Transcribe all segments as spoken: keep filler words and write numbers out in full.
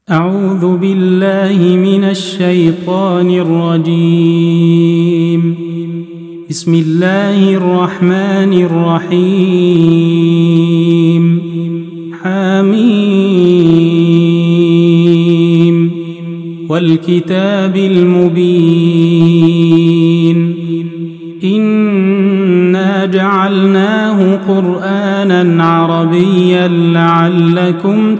أعوذ بالله من الشيطان الرجيم. بسم الله الرحمن الرحيم. حميم والكتاب المبين. إنا جعلناه قرآنا عربيا لعلكم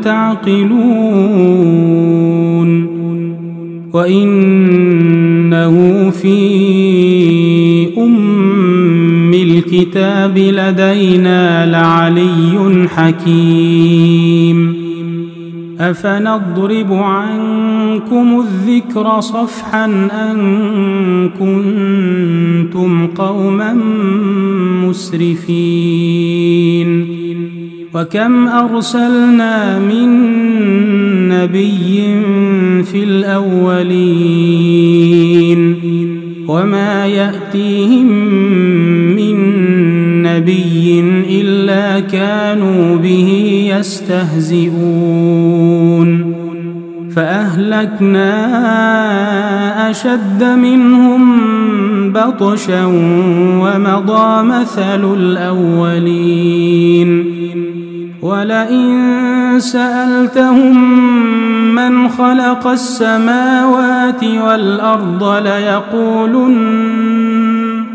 تعقلون. وإنه في أم الكتاب لدينا لعلي حكيم. أفنضرب عنكم الذكر صفحا أن كنتم قوما مسرفين. وكم أرسلنا من نبي في الأولين وما يأتيهم من نبي إلا كانوا به يستهزئون. فأهلكنا أشد منهم بطشا ومضى مثل الأولين. ولئن سألتهم من خلق السماوات والأرض ليقولن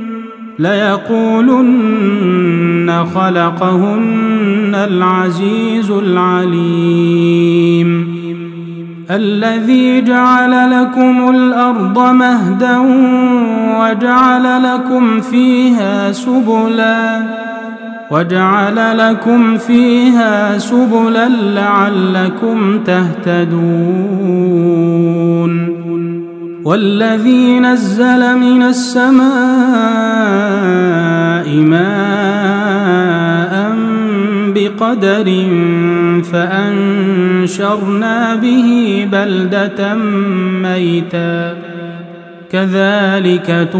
ليقولن خلقهن العزيز العليم. الذي جعل لكم الأرض مهدا وجعل لكم فيها سبلا وجعل لكم فيها سبلا لعلكم تهتدون. والذي نزل من السماء ماء بقدر فأنشرنا به بلدة ميتا كذلك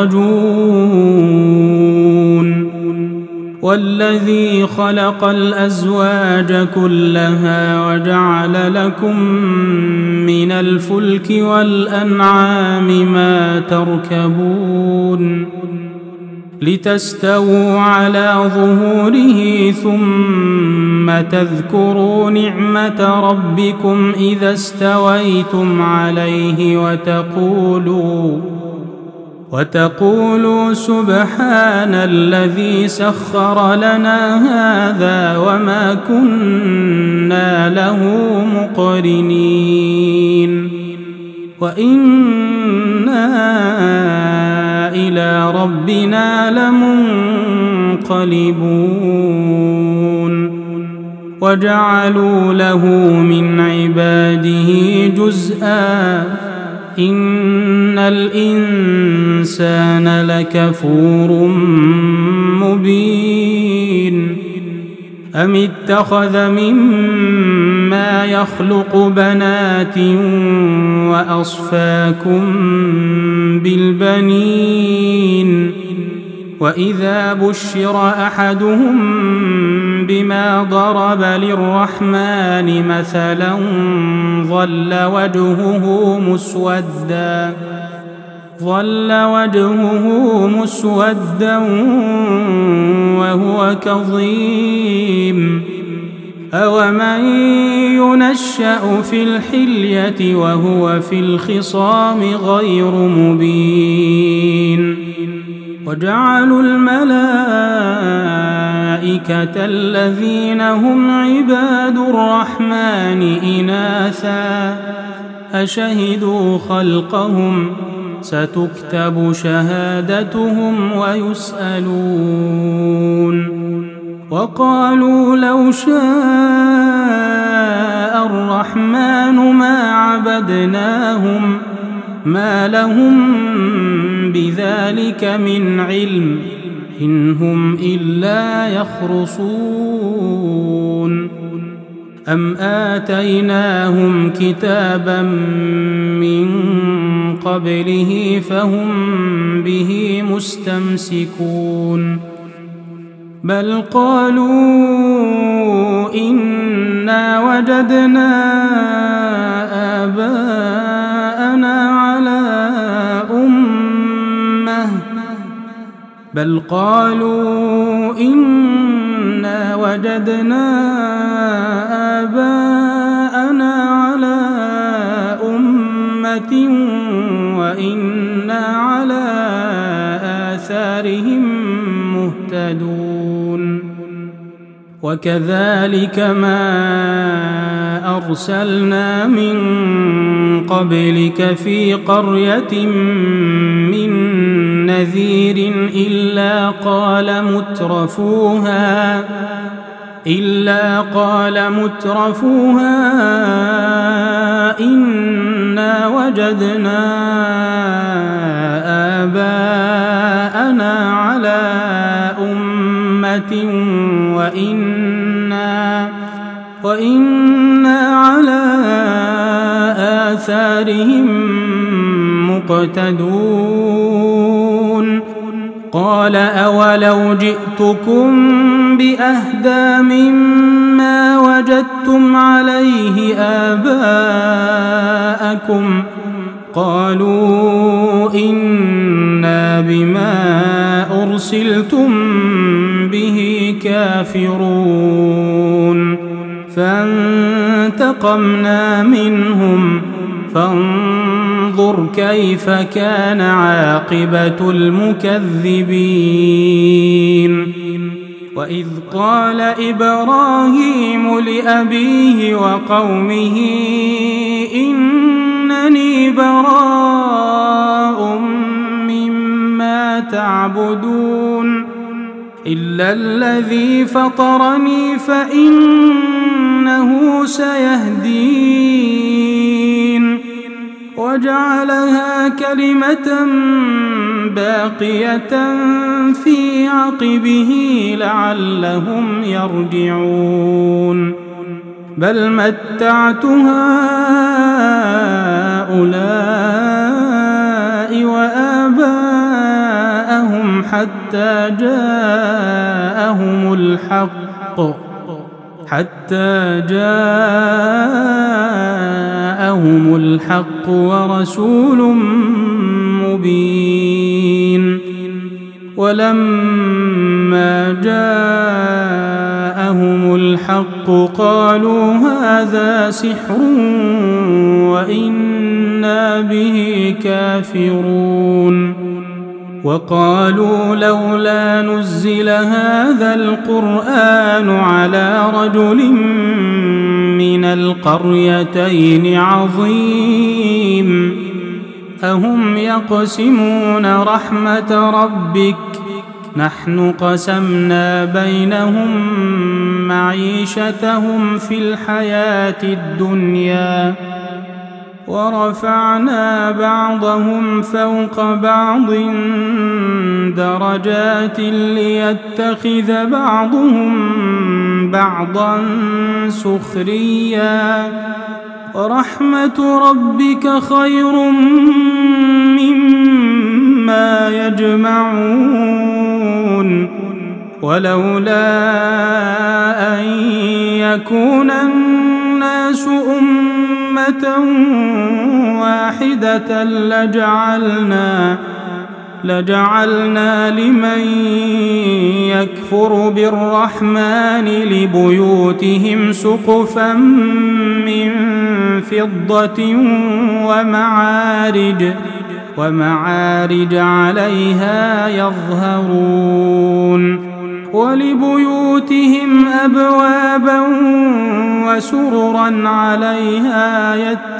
تخرجون. والذي خلق الأزواج كلها وجعل لكم من الفلك والأنعام ما تركبون لتستووا على ظهوره ثم تذكروا نعمة ربكم إذا استويتم عليه وتقولوا وتقولوا سبحان الذي سخر لنا هذا وما كنا له مقرنين وإنا إلى ربنا لمنقلبون. وجعلوا له من عباده جزءا إن الإنسان لكفور مبين. أم اتخذ مما يخلق بنات وأصفاكم بالبنين وإذا بشر أحدهم بما ضرب للرحمن مثلا ظل وجهه مسودا ظل وجهه مسودا وهو كظيم. أومن ينشأ في الحلية وهو في الخصام غير مبين. وجعلوا الملائكة الذين هم عباد الرحمن إناثا أشهدوا خلقهم ستكتب شهادتهم ويسألون. وقالوا لو شاء الرحمن ما عبدناهم ما لهم بذلك من علم إن هم إلا يخرصون. أم آتيناهم كتابا من قبله فهم به مستمسكون. بل قالوا إنا وجدنا بل قالوا إنا وجدنا آباءنا على أمة وإنا على آثارهم مهتدون وكذلك ما أرسلنا من قبلك في قرية من نذير إلا قال مترفوها إلا قال مترفوها إنا وجدنا آباءنا على أمة وإنا وإنا على آثارهم مقتدون قال أولو جئتكم بأهدى مما وجدتم عليه آباءكم قالوا إنا بما أرسلتم به كافرون فانتقمنا منهم فانظر كيف كان عاقبة المكذبين وإذ قال إبراهيم لأبيه وقومه إنني براء مما تعبدون إلا الذي فطرني فإنه سيهدين وجعلها كلمة باقية في عقبه لعلهم يرجعون بل متعت هؤلاء وآباءهم حتى جاءهم الحق حتى جاءهم الحق ورسول مبين ولما جاءهم الحق قالوا هذا سحر وإنا به كافرون وقالوا لولا نزل هذا القرآن على رجل من القريتين عظيم أهم يقسمون رحمة ربك نحن قسمنا بينهم معيشتهم في الحياة الدنيا ورفعنا بعضهم فوق بعض درجات ليتخذ بعضهم بعضا سخريا ورحمة ربك خير مما يجمعون ولولا أن يكون الناس أمة واحدة لجعلنا لجعلنا لمن يكفر بالرحمن لبيوتهم سقفا من فضة ومعارج ومعارج عليها يظهرون ولبيوتهم أبوابا وسررا عليها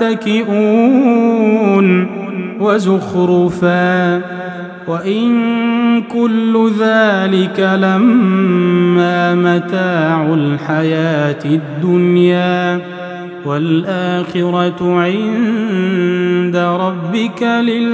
يتكئون وزخرفا وإن كل ذلك لما متاع الحياة الدنيا والآخرة عند ربك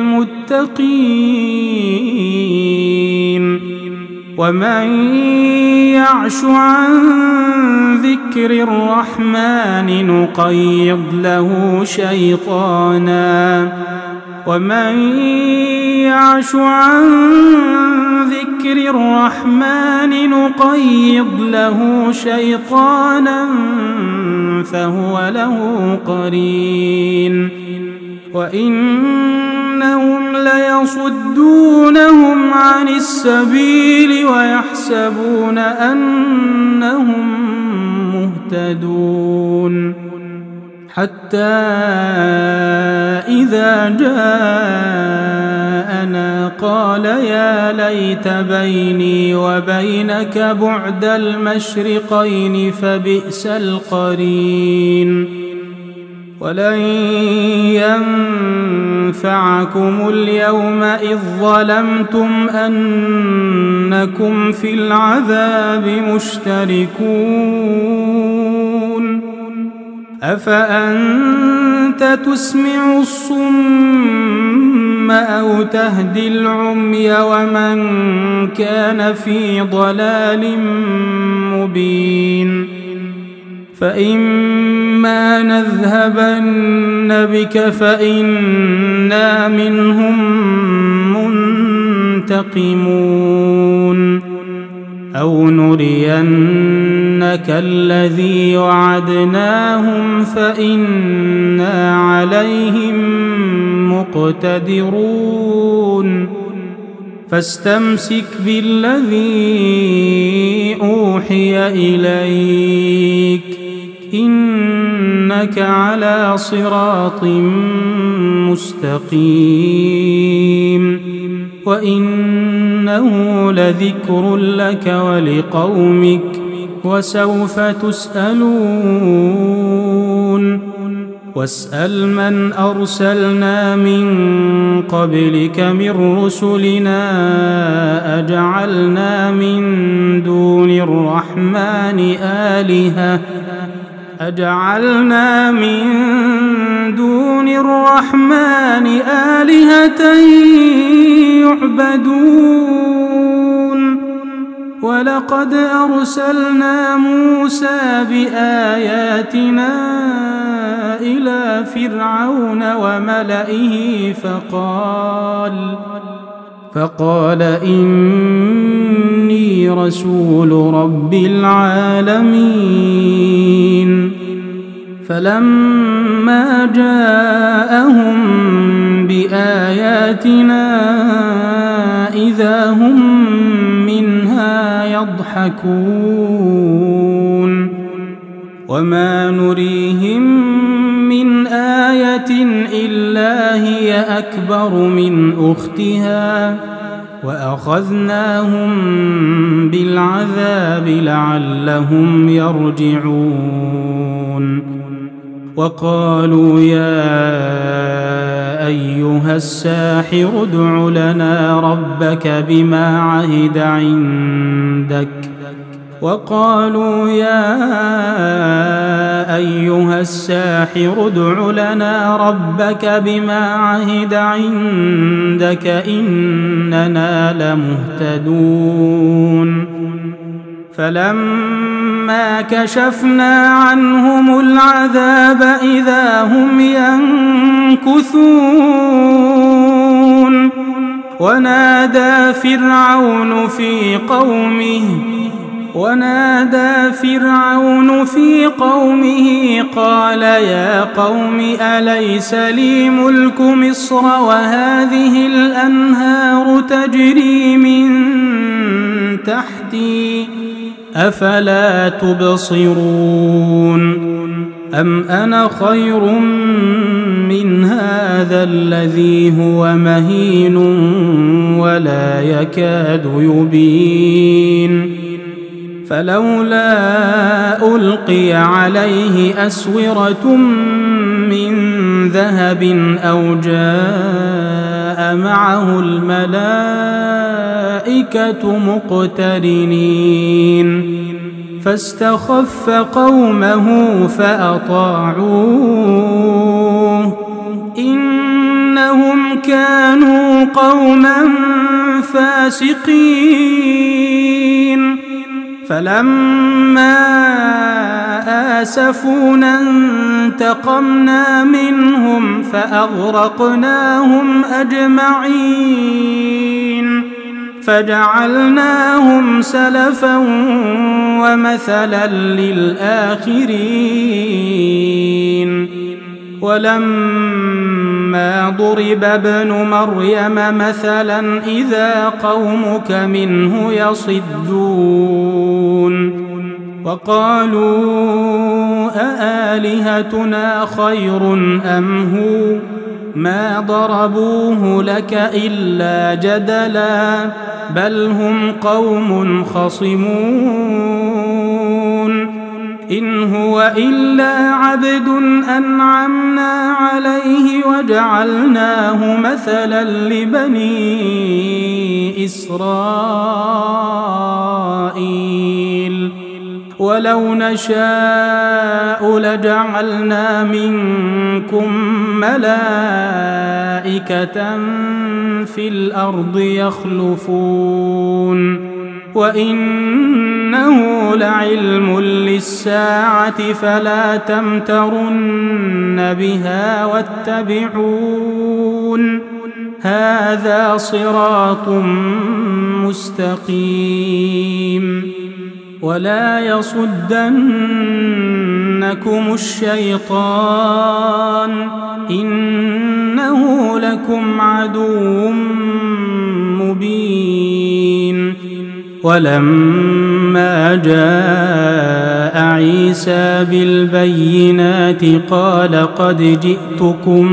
للمتقين ومن يعش عن ذكر الرحمن نقيض له شيطانا ومن يعش عن ذكر الرحمن نقيض له شيطانا فهو له قرين وإنهم يصدونهم عن السبيل ويحسبون أنهم مهتدون حتى إذا جاءنا قال يا ليت بيني وبينك بعد المشرقين فبئس القرين ولن ينفعكم اليوم إذ ظلمتم أنكم في العذاب مشتركون أفأنت تسمع الصم أو تهدي العمي ومن كان في ضلال مبين فإما نذهبن بك فإنا منهم منتقمون أو نرينك الذي وعدناهم فإنا عليهم مقتدرون فاستمسك بالذي أوحي إليك إنك على صراط مستقيم وإنه لذكر لك ولقومك وسوف تسألون واسأل من أرسلنا من قبلك من رسلنا أجعلنا من دون الرحمن آلهة أجعلنا من دون الرحمن آلهة يعبدون ولقد أرسلنا موسى بآياتنا إلى فرعون وملئه فقال فقال إني رسول رب العالمين فلما جاءهم بآياتنا إذا هم منها يضحكون وما نريهم من آية إلا هي أكبر من أختها وأخذناهم بالعذاب لعلهم يرجعون وقالوا يا أيها الساحر ادع لنا ربك بما عهد عندك وقالوا يا أيها الساحر ادع لنا ربك بما عهد عندك إننا لمهتدون فلما كشفنا عنهم العذاب إذا هم ينكثون ونادى فرعون في قومه ونادى فرعون في قومه قال يا قوم أليس لي ملك مصر وهذه الأنهار تجري من تحتي أفلا تبصرون أم أنا خير من هذا الذي هو مهين ولا يكاد يبين فلولا ألقي عليه أسورة من ذهب أو جاء معه الملائكة مقترنين فاستخف قومه فأطاعوه إنهم كانوا قوما فاسقين فلما آسفونا انتقمنا منهم فأغرقناهم أجمعين فجعلناهم سلفا ومثلا للآخرين ولما ما ضرب ابن مريم مثلا إذا قومك منه يصدون وقالوا أآلهتنا خير أم هو ما ضربوه لك إلا جدلا بل هم قوم خصمون إن هو إلا عبد أنعمنا عليه وجعلناه مثلا لبني إسرائيل ولو نشاء لجعلنا منكم ملائكة في الأرض يخلفون وإنه لعلم للساعة فلا تمترن بها واتبعون هذا صراط مستقيم ولا يصدنكم الشيطان إنه لكم عدو مبين ولما جاء عيسى بالبينات قال قد جئتكم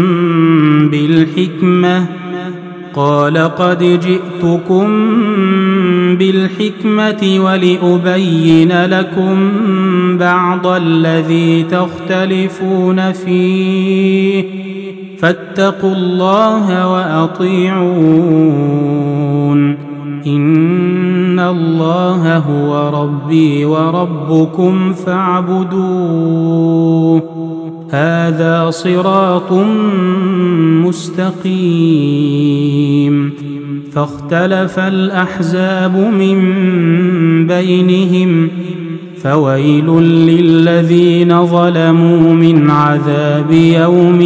بالحكمة قال قد جئتكم بالحكمة ولأبين لكم بعض الذي تختلفون فيه فاتقوا الله وأطيعون إن الله هو ربي وربكم فاعبدوه هذا صراط مستقيم فاختلف الأحزاب من بينهم فويل للذين ظلموا من عذاب يوم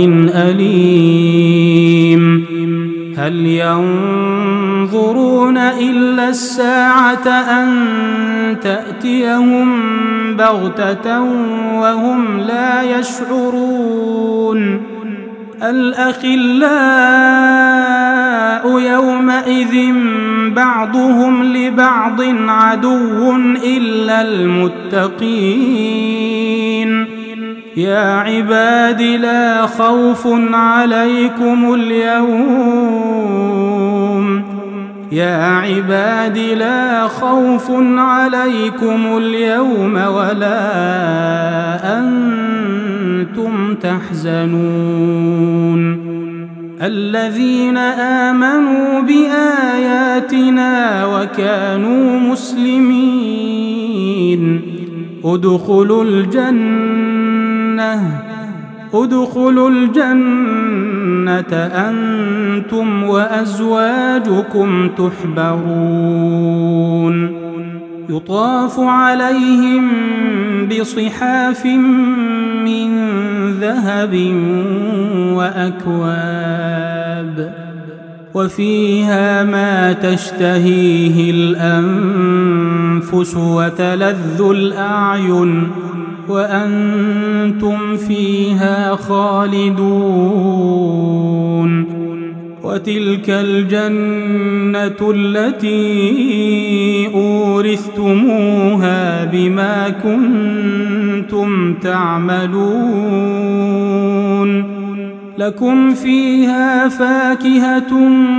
أليم هل ينظرون إلا الساعة أن تأتيهم بغتة وهم لا يشعرون الأخلاء يومئذ بعضهم لبعض عدو إلا المتقين يا عباد لا خوف عليكم اليوم يا عباد لا خوف عليكم اليوم ولا أنتم تحزنون الذين آمنوا بآياتنا وكانوا مسلمين ادخلوا الجنة ادخلوا الجنة أنتم وأزواجكم تحبرون يطاف عليهم بصحاف من ذهب وأكواب وفيها ما تشتهيه الأنفس وتلذ الأعين وأنتم فيها خالدون وتلك الجنة التي أورثتموها بما كنتم تعملون لكم فيها فاكهة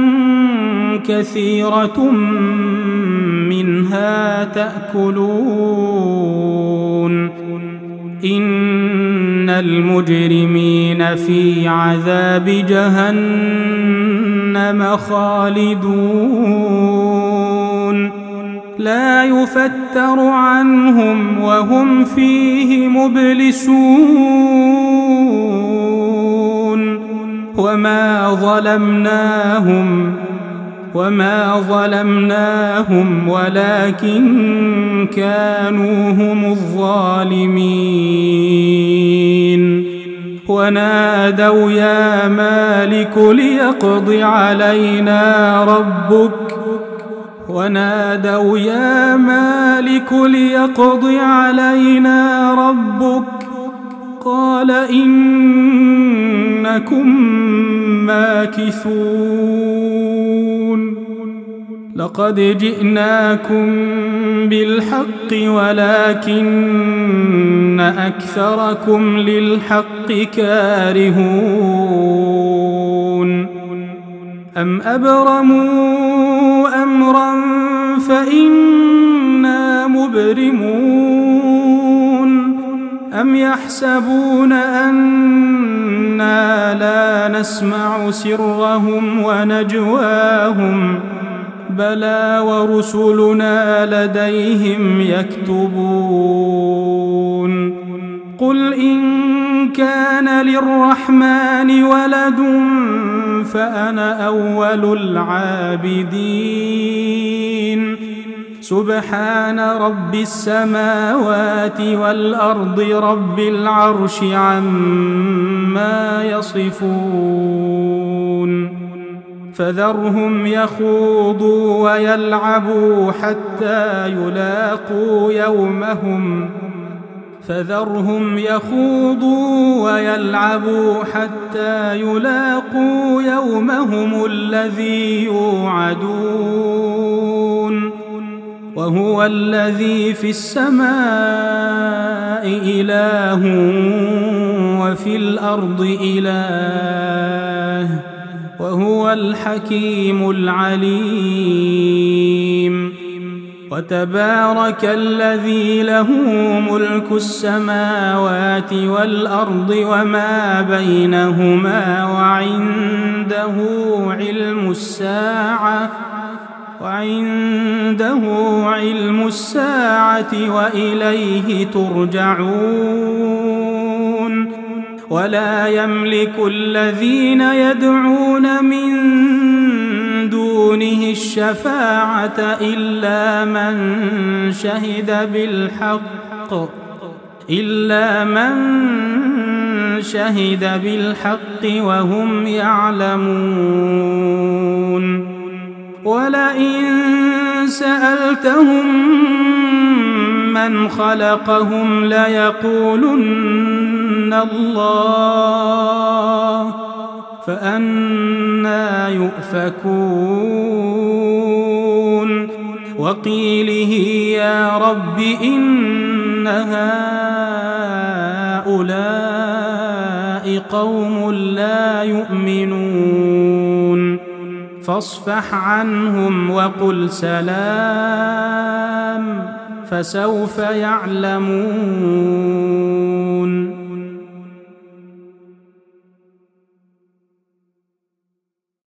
كثيرة منها تأكلون إن المجرمين في عذاب جهنم خالدون لا يفتر عنهم وهم فيه مبلسون وما ظلمناهم وما ظلمناهم ولكن كانوا هم الظالمين ونادوا يا مالك ليقض علينا ربك ونادوا يا مالك ليقض علينا ربك قال إنكم ماكثون لقد جئناكم بالحق ولكن أكثركم للحق كارهون أم أبرموا أمرا فإنا مبرمون أم يحسبون أنا لا نسمع سرهم ونجواهم بلى ورسلنا لديهم يكتبون قل إن كان للرحمن ولد فأنا أول العابدين سبحان رب السماوات والأرض رب العرش عما يصفون فذرهم يخوضوا ويلعبوا حتى يلاقوا يومهم فذرهم يخوضوا ويلعبوا حتى يلاقوا يومهم الذي يوعدون وهو الذي في السماء إله وفي الأرض إله وهو الحكيم العليم وتبارك الذي له ملك السماوات والأرض وما بينهما وعنده علم الساعة وعنده علم الساعة وإليه ترجعون ولا يملك الذين يدعون من دونه الشفاعة إلا من شهد بالحق إلا من شهد بالحق وهم يعلمون ولئن سألتهم من خلقهم ليقولن الله فأنى يؤفكون وقيله يا رب إن هؤلاء قوم لا يؤمنون فاصفح عنهم وقل سلام فسوف يعلمون